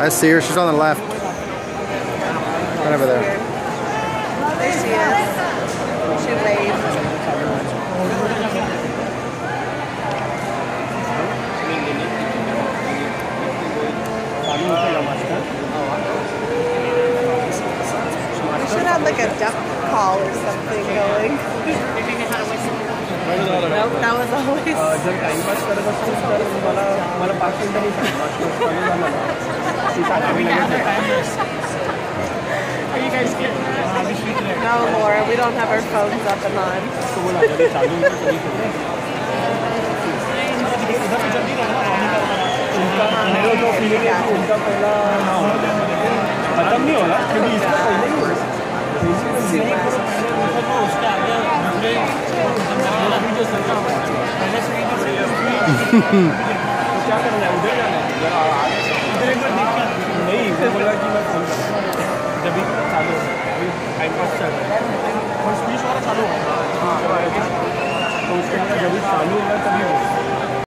I see her. She's on the left. Right over there. There she is. She waved. We should have like a duck call or something going. Nope, that was always. Are you guys getting No, Laura, we don't have our phones up and on. चालू